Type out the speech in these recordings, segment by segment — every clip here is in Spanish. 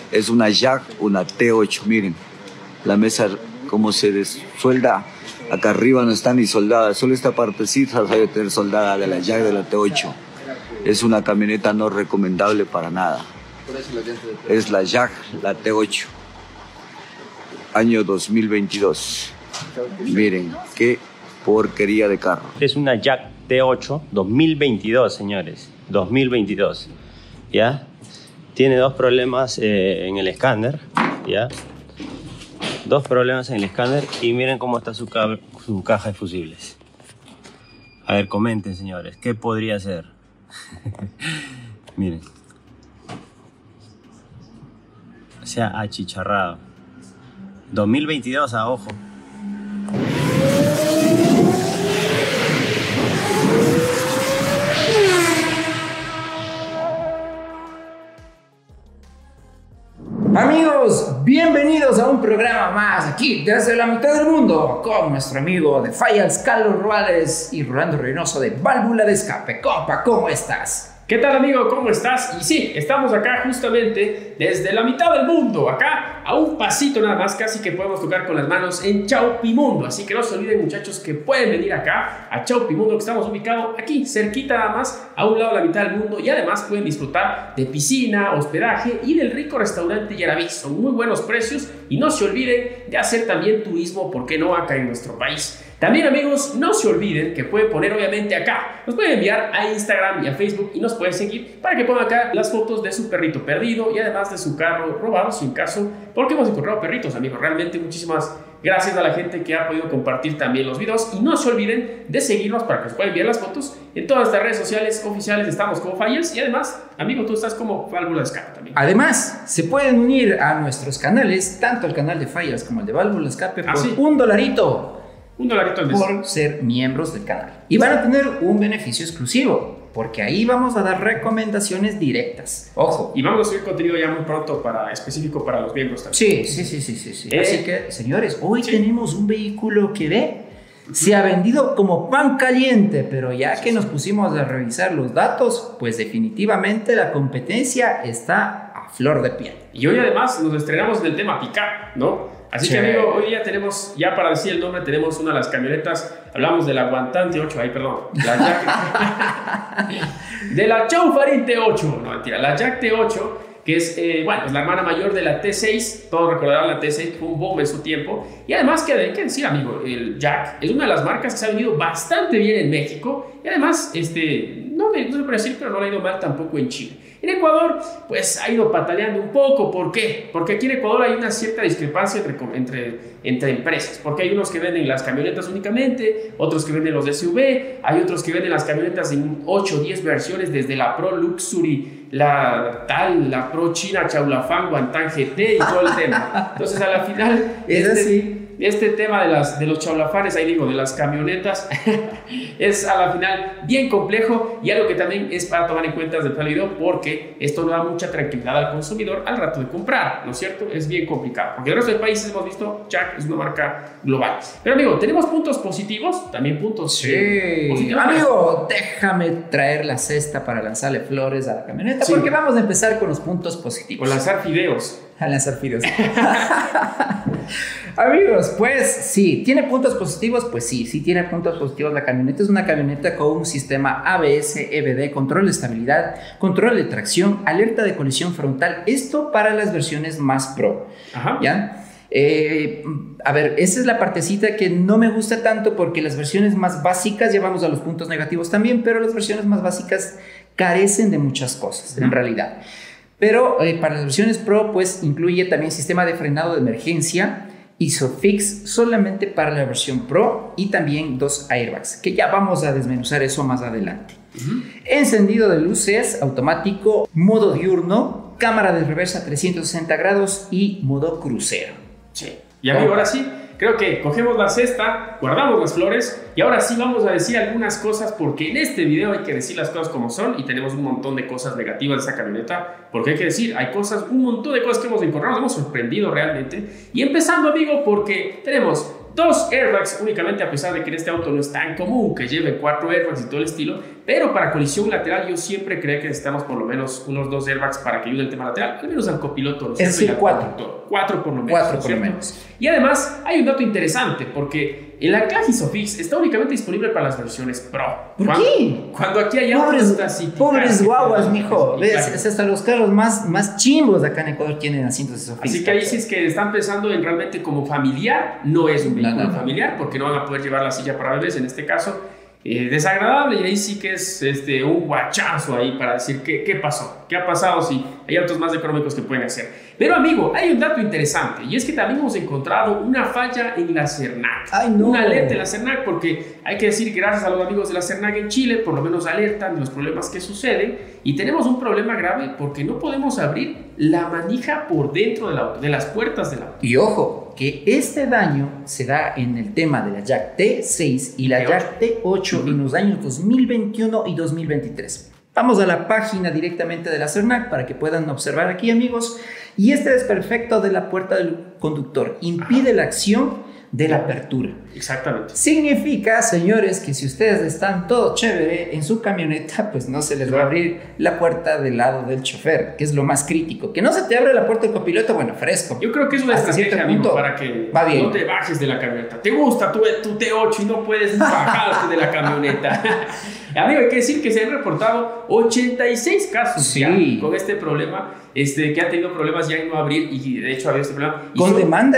Es una Jag, una T8, miren. La mesa como se desuelda. Acá arriba no está ni soldada, solo esta partecita sabe tener soldada de la Jag de la T8. Es una camioneta no recomendable para nada. Es la Jag, la T8. Año 2022. Miren, qué porquería de carro. Es una Jag T8 2022, señores. 2022. ¿Ya? Tiene dos problemas en el escáner. ¿Ya? Dos problemas en el escáner y miren cómo está su caja de fusibles. A ver, comenten, señores. ¿Qué podría ser? Miren. Se ha achicharrado. 2022 a ojo. Amigos, bienvenidos a un programa más aquí desde la mitad del mundo con nuestro amigo de Fallas, Carlos Ruales y Rolando Reynoso de Válvula de Escape. Compa, ¿cómo estás? ¿Qué tal, amigo? ¿Cómo estás? Y sí, estamos acá justamente desde la mitad del mundo, acá a un pasito nada más, casi que podemos tocar con las manos en Chaupimundo. Así que no se olviden, muchachos, que pueden venir acá a Chaupimundo, que estamos ubicados aquí, cerquita nada más, a un lado de la mitad del mundo. Y además pueden disfrutar de piscina, hospedaje y del rico restaurante Yaraví. Son muy buenos precios y no se olviden de hacer también turismo, ¿por qué no?, acá en nuestro país. También, amigos, no se olviden que pueden poner obviamente acá, nos pueden enviar a Instagram y a Facebook y nos pueden seguir para que pongan acá las fotos de su perrito perdido y además de su carro robado, sin caso, porque hemos encontrado perritos, amigos. Realmente muchísimas gracias a la gente que ha podido compartir también los videos y no se olviden de seguirnos para que nos puedan enviar las fotos en todas nuestras redes sociales oficiales. Estamos como Fallas y además, amigo, tú estás como Válvula de Escape también. Además, se pueden unir a nuestros canales, tanto el canal de Fallas como el de Válvula de Escape, por $1. $1 al mes. Por ser miembros del canal. Y van a tener un beneficio exclusivo, porque ahí vamos a dar recomendaciones directas. Ojo. Y vamos a subir contenido ya muy pronto específico para los miembros también. Sí. Así que, señores, hoy tenemos un vehículo que se ha vendido como pan caliente, pero ya que nos pusimos a revisar los datos, pues definitivamente la competencia está a flor de piel. Y hoy además nos estrenamos en el tema pick-up, ¿no? Así que, amigo, hoy día tenemos, ya para decir el nombre, tenemos una de las camionetas, hablamos de la Guantán T8, de la Chaufarín T8, no mentira, la Jag T8, que es, bueno, es la hermana mayor de la T6, todos recordarán la T6, fue un boom en su tiempo, y además que hay que decir, amigo, el Jag es una de las marcas que se ha vendido bastante bien en México, y además, no se puede decir, pero no le ha ido mal tampoco en Chile. En Ecuador, pues ha ido pataleando un poco. ¿Por qué? Porque aquí en Ecuador hay una cierta discrepancia entre empresas. Porque hay unos que venden las camionetas únicamente, otros que venden los SUV, hay otros que venden las camionetas en 8 o 10 versiones, desde la Pro Luxury, la Pro China, Chaulafan, Guantán GT y todo el tema. Entonces, a la final, este tema de los chaulafanes, ahí digo, de las camionetas, es a la final bien complejo y algo que también es para tomar en cuenta desde el video, porque esto no da mucha tranquilidad al consumidor al rato de comprar, ¿no es cierto? Es bien complicado, porque en el resto de países hemos visto, Jag es una marca global. Pero, amigo, tenemos puntos positivos, también puntos positivos. Amigo, déjame traer la cesta para lanzarle flores a la camioneta, porque vamos a empezar con los puntos positivos. O lanzar fideos. A lanzar fideos. Amigos, pues sí, ¿tiene puntos positivos? Pues sí tiene puntos positivos la camioneta. Es una camioneta con un sistema ABS, EBD, control de estabilidad, control de tracción, alerta de colisión frontal. Esto para las versiones más pro. Ajá. ¿Ya? A ver, esa es la partecita que no me gusta tanto, porque las versiones más básicas, ya vamos a los puntos negativos también, pero las versiones más básicas carecen de muchas cosas, en realidad. Pero para las versiones Pro, pues incluye también sistema de frenado de emergencia, ISOFIX solamente para la versión Pro, y también 2 airbags, que ya vamos a desmenuzar eso más adelante. Encendido de luces automático, modo diurno, cámara de reversa 360 grados y modo crucero. Sí. Y amigo, ahora sí, creo que cogemos la cesta, guardamos las flores y ahora sí vamos a decir algunas cosas, porque en este video hay que decir las cosas como son y tenemos un montón de cosas negativas de esa camioneta, porque hay que decir, hay cosas, un montón de cosas que hemos encontrado, nos hemos sorprendido realmente. Y empezando, amigo, porque tenemos 2 airbags únicamente, a pesar de que en este auto no es tan común que lleve 4 airbags y todo el estilo, pero para colisión lateral yo siempre creo que necesitamos por lo menos unos 2 airbags para que ayude el tema lateral, al menos al copiloto. Es decir, 4. 4 por lo menos. 4 por lo menos. Y además hay un dato interesante, porque el anclaje ISOFIX está únicamente disponible para las versiones Pro. ¿Por qué? Cuando aquí hay pobres guaguas, mijo. ¿Ves? Es hasta los carros más chimbos de acá en Ecuador tienen asientos ISOFIX. Así que ahí sí es que están pensando en realmente como familiar, no es un vehículo familiar, porque no van a poder llevar la silla para bebés en este caso. Desagradable, y ahí sí que es un guachazo ahí para decir qué pasó, qué ha pasado, si hay autos más económicos que pueden hacer. Pero amigo, hay un dato interesante, y es que también hemos encontrado una falla en la CERNAC. Ay, no. Una alerta en la CERNAC, porque hay que decir que gracias a los amigos de la CERNAC en Chile, por lo menos alertan de los problemas que suceden, y tenemos un problema grave porque no podemos abrir la manija por dentro del auto, de las puertas del auto. Y ojo, que este daño se da en el tema de la Jack T6 y la Jack T8 en los años 2021 y 2023. Vamos a la página directamente de la CERNAC para que puedan observar aquí, amigos. Y este desperfecto de la puerta del conductor impide la acción de la apertura. Exactamente. Significa, señores, que si ustedes están todo chévere en su camioneta, pues no se les va a abrir la puerta del lado del chofer, que es lo más crítico. Que no se te abre la puerta del copiloto, bueno, fresco. Yo creo que es una estrategia, amigo, para que no te bajes de la camioneta. Te gusta tu T8 y no puedes bajarte de la camioneta. Amigo, hay que decir que se han reportado 86 casos ya con este problema, que han tenido problemas ya en no abrir, y de hecho había este problema. Con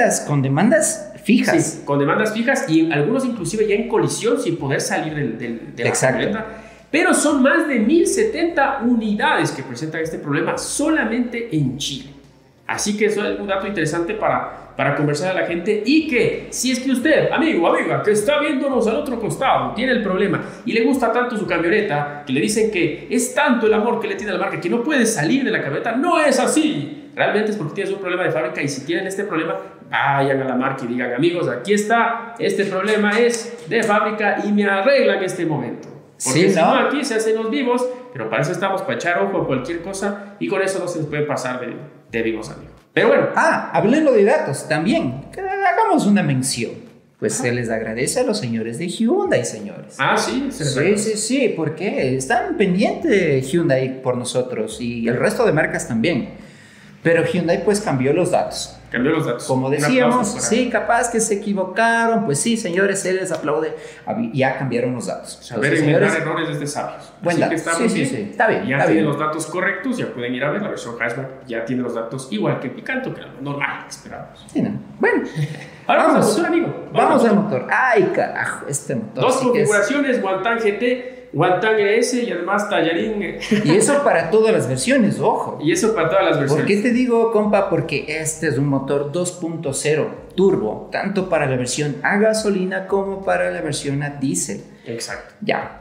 demandas fijas. Sí, con demandas fijas, y algunos inclusive ya en colisión sin poder salir de la camioneta. Pero son más de 1070 unidades que presentan este problema solamente en Chile. Así que eso es un dato interesante para conversar a la gente, y que si es que usted, amigo, amiga, que está viéndonos al otro costado, tiene el problema y le gusta tanto su camioneta, que le dicen que es tanto el amor que le tiene a la marca que no puede salir de la camioneta, no es así. Realmente es porque tienes un problema de fábrica, y si tienen este problema, vayan a la marca y digan, amigos, aquí está, este problema es de fábrica y me arreglan en este momento. Porque si no, aquí se hacen los vivos, pero para eso estamos, para echar ojo a cualquier cosa, y con eso no se les puede pasar de vivos, amigos. Pero bueno. Hablando de datos, también, que hagamos una mención. Pues se les agradece a los señores de Hyundai, señores. Sí, porque están pendientes Hyundai por nosotros, y el resto de marcas también. Pero Hyundai pues cambió los datos. Como decíamos, sí, capaz que se equivocaron. Pues sí, señores, se les aplaude. Ya cambiaron los datos. Saber enmendar errores es de sabios. Así que estamos bien. Está bien. Ya tienen los datos correctos, ya pueden ir a ver. La versión hatchback ya tiene los datos igual que el Picanto, que era lo normal, esperábamos. Sí, no. Bueno, ahora vamos al motor, amigo. Vamos al motor. Ay, carajo, este motor. Dos configuraciones, Wantan GT, Wantan ES y además Tallarín. Y eso para todas las versiones, ojo. Y eso para todas las versiones. ¿Por qué te digo, compa? Porque este es un motor 2.0 turbo, tanto para la versión a gasolina como para la versión a diésel. Exacto. Ya.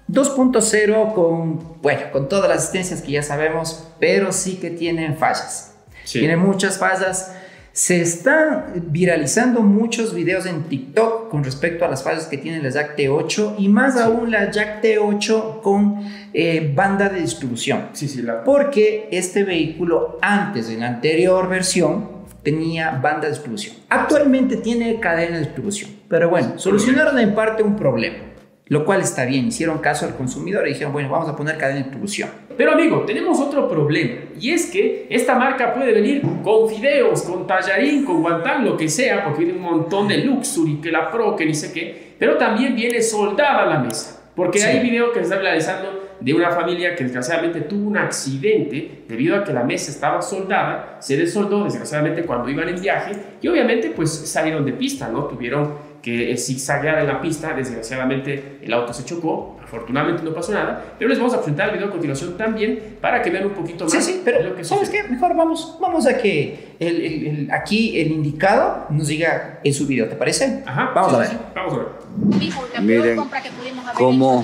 2.0 con todas las asistencias que ya sabemos, pero sí que tienen fallas. Sí. Tiene muchas fallas. Se están viralizando muchos videos en TikTok con respecto a las fallas que tiene la Jack T8, y más aún la Jack T8 con banda de distribución. Porque este vehículo antes, en la anterior versión, tenía banda de distribución. Actualmente tiene cadena de distribución. Pero bueno, solucionaron en parte un problema, lo cual está bien. Hicieron caso al consumidor y dijeron, bueno, vamos a poner cadena de distribución. Pero amigo, tenemos otro problema, y es que esta marca puede venir con fideos, con tallarín, con guantán, lo que sea, porque viene un montón de Luxury, que la Pro, que ni sé qué, pero también viene soldada a la mesa, porque hay video que se está viralizando de una familia que desgraciadamente tuvo un accidente debido a que la mesa estaba soldada, se desoldó desgraciadamente cuando iban en viaje, y obviamente pues salieron de pista, ¿no? Tuvieron que zigzaguear en la pista. Desgraciadamente el auto se chocó, afortunadamente no pasó nada, pero les vamos a presentar el video a continuación también para que vean un poquito más. Sí, pero lo que ¿sabes qué? Mejor vamos a que aquí el indicado nos diga en su video, ¿te parece? Ajá, vamos a ver. Vamos a ver. Miren cómo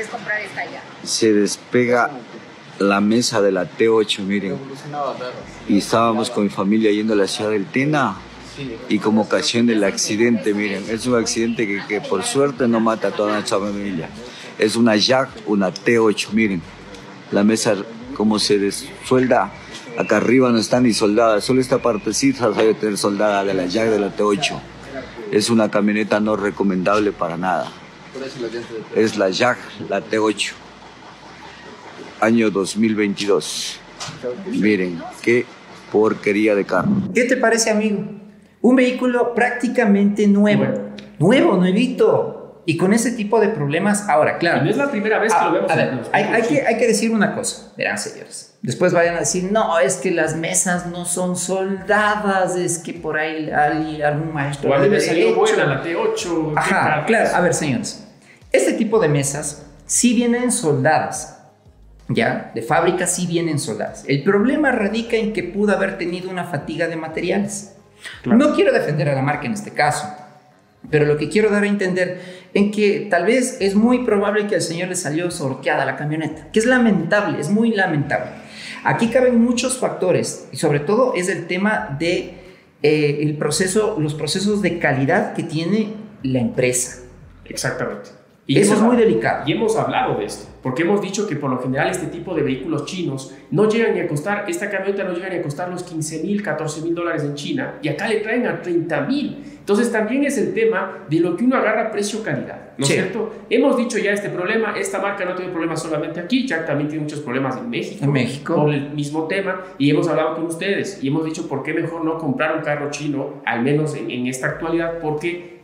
se despega la mesa de la T8, miren. Y estábamos con mi familia yendo a la ciudad del Tena, y como ocasión del accidente, miren, es un accidente que por suerte no mata a toda nuestra familia. Es una Jack, una T8, miren. La mesa como se desuelda, acá arriba no está ni soldada, solo esta partecita sabe tener soldada de la Jack de la T8. Es una camioneta no recomendable para nada. Es la Jag, la T8, año 2022. Miren, qué porquería de carro. ¿Qué te parece, amigo? Un vehículo prácticamente nuevo. Nuevito. Y con ese tipo de problemas, ahora, claro. Y no es la primera vez que lo vemos. A ver, hay que decir una cosa. Verán, señores. Después vayan a decir, no, es que las mesas no son soldadas, es que por ahí hay algún maestro. O a mí me salió buena la T8. Ajá, claro. A ver, señores. Este tipo de mesas sí vienen soldadas. Ya, de fábrica sí vienen soldadas. El problema radica en que pudo haber tenido una fatiga de materiales. Claro. No quiero defender a la marca en este caso, pero lo que quiero dar a entender en que tal vez es muy probable que al señor le salió sorteada la camioneta, que es lamentable, es muy lamentable. Aquí caben muchos factores y sobre todo es el tema de los procesos de calidad que tiene la empresa. Exactamente. Y eso es muy delicado. Y hemos hablado de esto, porque hemos dicho que por lo general este tipo de vehículos chinos no llegan ni a costar, esta camioneta no llega ni a costar los $15,000, $14,000 en China, y acá le traen a $30,000. Entonces también es el tema de lo que uno agarra precio-calidad, ¿no es cierto? Hemos dicho ya este problema, esta marca no tiene problemas solamente aquí, Jack también tiene muchos problemas en México. Por el mismo tema, y hemos hablado con ustedes, y hemos dicho por qué mejor no comprar un carro chino, al menos en esta actualidad, porque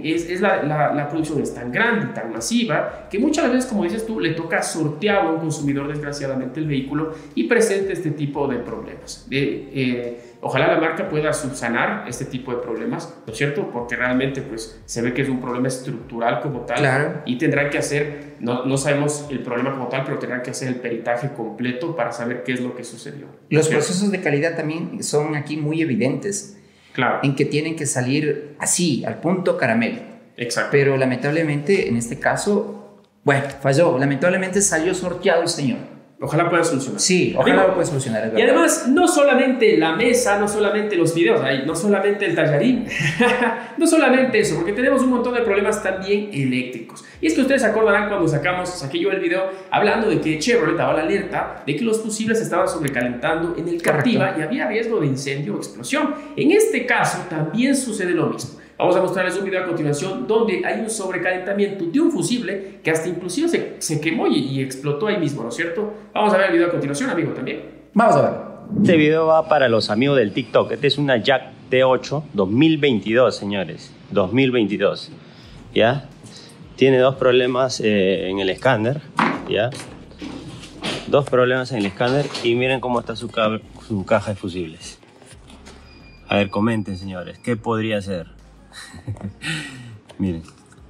la producción es tan grande, tan masiva, que muchas veces, como dices tú, le toca sorteado a un consumidor, desgraciadamente, el vehículo, y presenta este tipo de problemas. Ojalá la marca pueda subsanar este tipo de problemas, ¿no es cierto? Porque realmente pues, se ve que es un problema estructural como tal. Claro. Y tendrán que hacer, no sabemos el problema como tal, pero tendrán que hacer el peritaje completo para saber qué es lo que sucedió. Los procesos de calidad también son aquí muy evidentes. Claro. En que tienen que salir así, al punto caramelo. Exacto. Pero lamentablemente, en este caso, bueno, falló. Lamentablemente salió sorteado el señor. Ojalá pueda solucionar. Sí, ojalá lo pueda solucionar. Y además, no solamente la mesa, no solamente los videos, no solamente el tallarín, no solamente eso, porque tenemos un montón de problemas también eléctricos. Y es que ustedes se acordarán cuando saqué yo el video hablando de que Chevrolet daba la alerta de que los fusibles estaban sobrecalentando en el Captiva y había riesgo de incendio o explosión. En este caso también sucede lo mismo. Vamos a mostrarles un video a continuación donde hay un sobrecalentamiento de un fusible que hasta inclusive se quemó y explotó ahí mismo, ¿no es cierto? Vamos a ver el video a continuación, amigo, también. Vamos a ver. Este video va para los amigos del TikTok. Este es una Jag T8 2022, señores. 2022. ¿Ya? Tiene dos problemas en el escáner. ¿Ya? Dos problemas en el escáner y miren cómo está su caja de fusibles. A ver, comenten, señores. ¿Qué podría ser? Miren,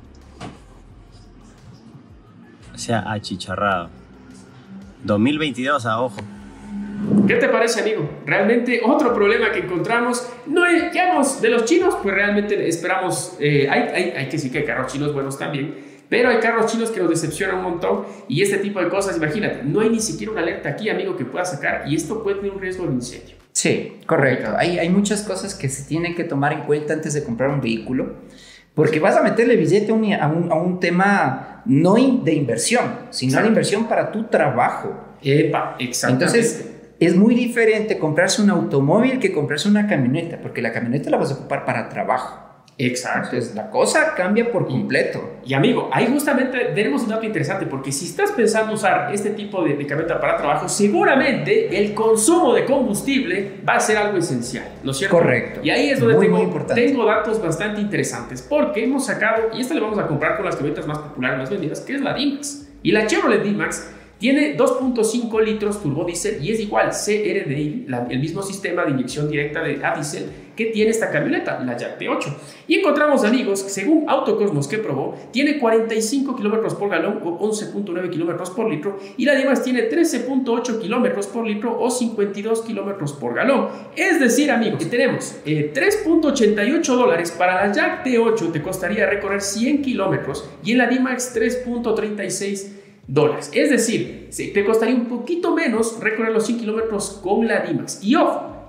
se ha achicharrado. 2022 a ojo. ¿Qué te parece, amigo? Realmente otro problema que encontramos, digamos, de los chinos, pues realmente esperamos, hay que sí que hay carros chinos buenos también, pero hay carros chinos que nos decepcionan un montón y este tipo de cosas, imagínate, no hay ni siquiera una alerta aquí, amigo, que pueda sacar y esto puede tener un riesgo de incendio. Sí, correcto. Hay muchas cosas que se tienen que tomar en cuenta antes de comprar un vehículo, porque vas a meterle billete a un tema no de inversión, sino de inversión para tu trabajo. Epa, exactamente. Entonces, es muy diferente comprarse un automóvil que comprarse una camioneta, porque la camioneta la vas a ocupar para trabajo. Exacto. Entonces, la cosa cambia por completo. Y amigo, ahí justamente tenemos un dato interesante, porque si estás pensando usar este tipo de camioneta para trabajo, seguramente el consumo de combustible va a ser algo esencial, ¿no es cierto? Correcto. Y ahí es donde muy tengo datos bastante interesantes, porque hemos sacado, y esta le vamos a comprar con las camionetas más populares, más vendidas, que es la D-Max. Y la Chevrolet D-Max tiene 2.5 litros turbodiesel y es igual CRDI, el mismo sistema de inyección directa de diésel que tiene esta camioneta, la Jag T8. Y encontramos, amigos, que según Autocosmos que probó, tiene 45 kilómetros por galón o 11.9 kilómetros por litro y la demás tiene 13.8 kilómetros por litro o 52 kilómetros por galón. Es decir, amigos, que tenemos $3.88 para la Jag T8 te costaría recorrer 100 kilómetros y en la D-Max $3.36. Es decir, te costaría un poquito menos recorrer los 100 kilómetros con la D-Max. Y ojo,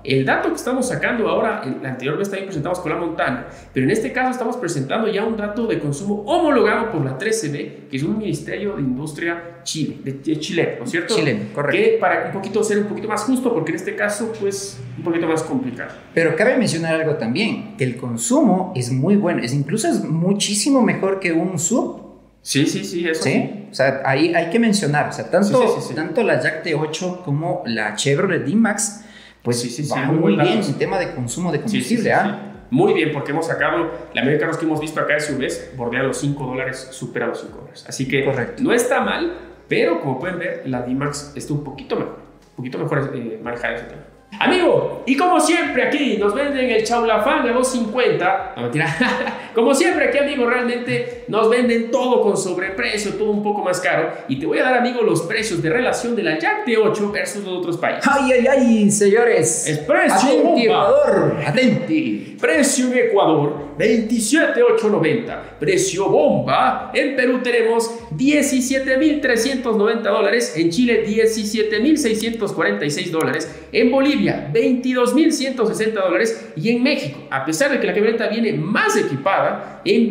el dato que estamos sacando ahora, la anterior vez también presentamos con la Montana, pero en este caso estamos presentando ya un dato de consumo homologado por la 13B, que es un ministerio de industria chileno, ¿no es cierto? Chileno, correcto. Que para ser un poquito más justo, porque en este caso, pues, un poquito más complicado. Pero cabe mencionar algo también, que el consumo es muy bueno, incluso es muchísimo mejor que un sub. Sí, eso sí. O sea, ahí hay que mencionar, o sea, tanto la Jack T8 como la Chevrolet D-Max, pues van muy bien en tema de consumo de combustible. Sí. Muy bien, porque hemos sacado, la mayoría de carros que hemos visto acá de SUVs bordea los $5, supera los $5. Así que correcto. No está mal, pero como pueden ver, la D-Max está un poquito mejor manejar ese tema. Amigo, y como siempre aquí nos venden el Chaulafán a $2.50. No, mentira. Como siempre aquí, amigo, realmente nos venden todo con sobreprecio, todo un poco más caro. Y te voy a dar, amigo, los precios de relación de la Jack T8 versus los otros países. ¡Ay, señores! El precio atenti, Ecuador, atenti. Precio en Ecuador, $27,890. Precio bomba. En Perú tenemos $17,390. En Chile, $17,646. En Bolivia, $22,160. Y en México, a pesar de que la camioneta viene más equipada, en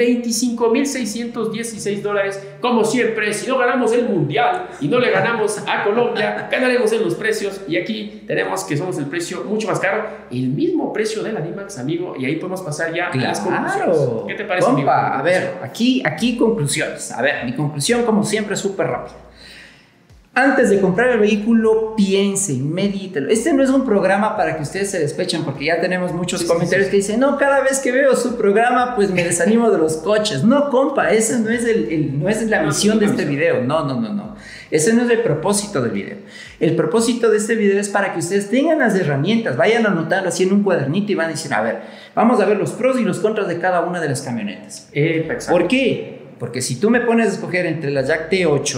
$25,616. Como siempre, si no ganamos el mundial y no le ganamos a Colombia, ganaremos en los precios. Y aquí tenemos que somos el precio mucho más caro, el mismo precio de la D-Max, amigo. Y ahí podemos pasar ya a las conclusiones. ¿Qué te parece, amigo? A ver, aquí conclusiones. A ver, mi conclusión, como siempre, es súper rápida. Antes de comprar el vehículo, piensen, medítelo. Este no es un programa para que ustedes se despechen, porque ya tenemos muchos comentarios que dicen, no, cada vez que veo su programa, pues me desanimo de los coches. No, compa, esa no es, no es la misión de este video. No. Ese no es el propósito del video. El propósito de este video es para que ustedes tengan las herramientas, vayan a anotarlo así en un cuadernito y van a decir, a ver, vamos a ver los pros y los contras de cada una de las camionetas. ¿Por qué? Porque si tú me pones a escoger entre la Jack T8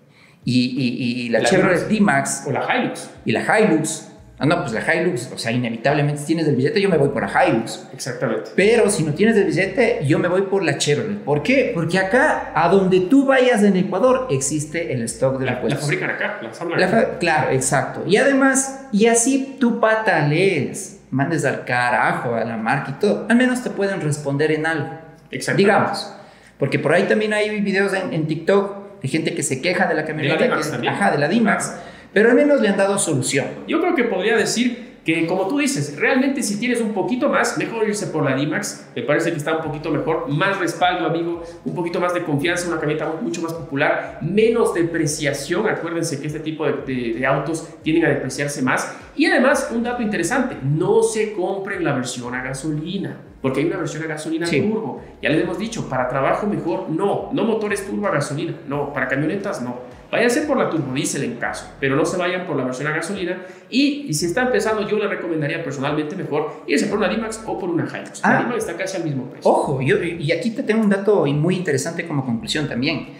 y la Chevrolet D-Max o la Hilux y la Hilux, pues la Hilux, o sea, inevitablemente si tienes el billete yo me voy por la Hilux. Exactamente. Pero si no tienes el billete yo me voy por la Chevrolet. ¿Por qué? Porque acá, a donde tú vayas en Ecuador, existe el stock de la fabrican acá, la ensamblan acá. Claro, exacto. Y además, y así tú patalees, mandes al carajo a la marca y todo, al menos te pueden responder en algo. Exactamente. Digamos, porque por ahí también hay videos en TikTok de gente que se queja de la camioneta. De la D-Max también. Ajá, de la D-Max. Pero al menos le han dado solución. Yo creo que podría decir que, como tú dices, realmente si tienes un poquito más, mejor irse por la D-Max. Me parece que está un poquito mejor, más respaldo, amigo, un poquito más de confianza, una camioneta mucho más popular, menos depreciación. Acuérdense que este tipo de autos tienden a depreciarse más. Y además, un dato interesante, no se compren la versión a gasolina, porque hay una versión a gasolina turbo. Ya les hemos dicho, para trabajo mejor no motores turbo a gasolina, no, para camionetas no. Váyanse por la turbodiesel en caso, pero no se vayan por la versión a gasolina. Y si está empezando, yo le recomendaría personalmente mejor irse por una D-Max o por una Hilux. La D-Max está casi al mismo precio. Ojo, y aquí te tengo un dato muy interesante como conclusión también.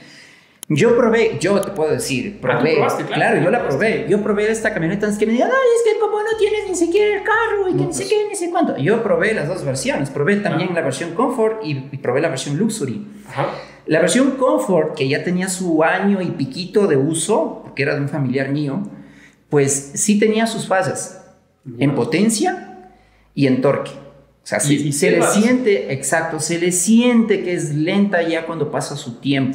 Yo te puedo decir, probé. Claro, yo la probé. Yo probé esta camioneta antes que me digan, es que como no tienes ni siquiera el carro y que ni sé qué, ni sé cuánto. Yo probé las dos versiones. Probé también la versión Comfort y probé la versión Luxury. Ajá. La versión Comfort, que ya tenía su año y piquito de uso, porque era de un familiar mío, pues sí tenía sus fallas en potencia y en torque. O sea, se le siente, exacto, se le siente que es lenta ya cuando pasa su tiempo.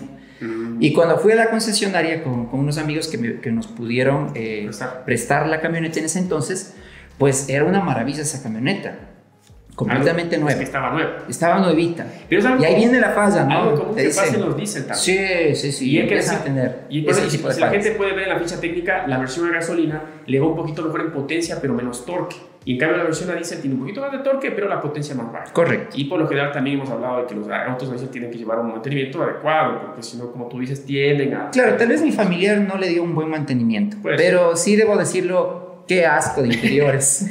Y cuando fui a la concesionaria con unos amigos que nos pudieron prestar la camioneta en ese entonces, pues era una maravilla esa camioneta. Completamente nueva. Es que estaba nueva. Estaba nuevita. Pero y ahí viene la falla, ¿no? Algo común que pasa en los diésel también. Sí. Y hay que empieza a tener si la gente puede ver en la ficha técnica, la versión a gasolina le va un poquito mejor en potencia, pero menos torque. Y en cambio la versión a diésel tiene un poquito más de torque, pero la potencia más baja. Correcto. Y por lo general también hemos hablado de que los autos a diésel tienen que llevar un mantenimiento adecuado, porque si no, como tú dices, tienden a... Claro, tal vez mi familiar no le dio un buen mantenimiento, pero sí debo decirlo, qué asco de interiores.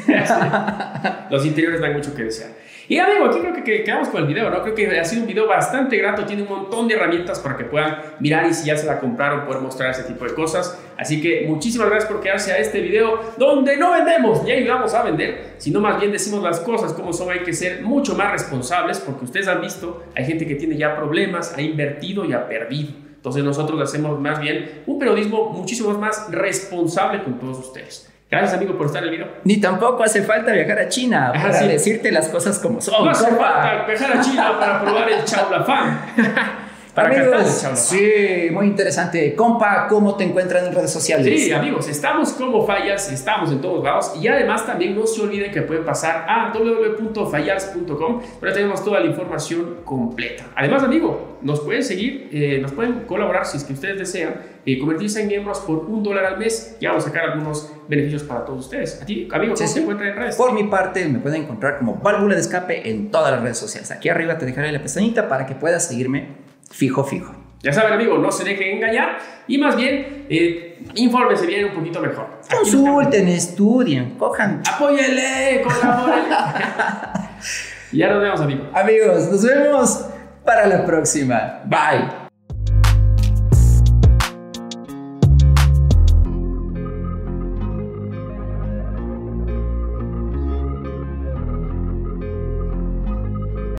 Los interiores dan mucho que desear. Y amigo, aquí creo que quedamos con el video, ¿no? Creo que ha sido un video bastante grato, tiene un montón de herramientas para que puedan mirar y si ya se la compraron, poder mostrar ese tipo de cosas. Así que muchísimas gracias por quedarse a este video donde no vendemos ni ayudamos a vender, sino más bien decimos las cosas como son. Hay que ser mucho más responsables porque ustedes han visto, hay gente que tiene ya problemas, ha invertido y ha perdido. Entonces nosotros hacemos más bien un periodismo muchísimo más responsable con todos ustedes. Gracias, amigo, por estar en el video. Ni tampoco hace falta viajar a China para sí. decirte las cosas como son. No hace compa. falta viajar a China para probar el chaulafán. Para cantar el Amigos, chaulafán. sí, muy interesante. Compa, ¿cómo te encuentran en redes sociales? Sí, amigos, estamos como Fallas, estamos en todos lados y además también no se olviden que pueden pasar a www.fallas.com, pero tenemos toda la información completa. Además, amigo, nos pueden seguir, nos pueden colaborar si es que ustedes desean convertirse en miembros por $1 al mes y vamos a sacar algunos beneficios para todos ustedes. A ti, amigo, ¿cómo se encuentra en redes? Por mi parte, me pueden encontrar como Válvula de Escape en todas las redes sociales. Aquí arriba te dejaré la pestañita para que puedas seguirme fijo. Ya saben, amigo, no se dejen engañar y más bien infórmense bien un poquito mejor. Consulten, estudien, cojan. Apóyenle, colaboren. Ya nos vemos, amigo. Amigos, nos vemos para la próxima. Bye.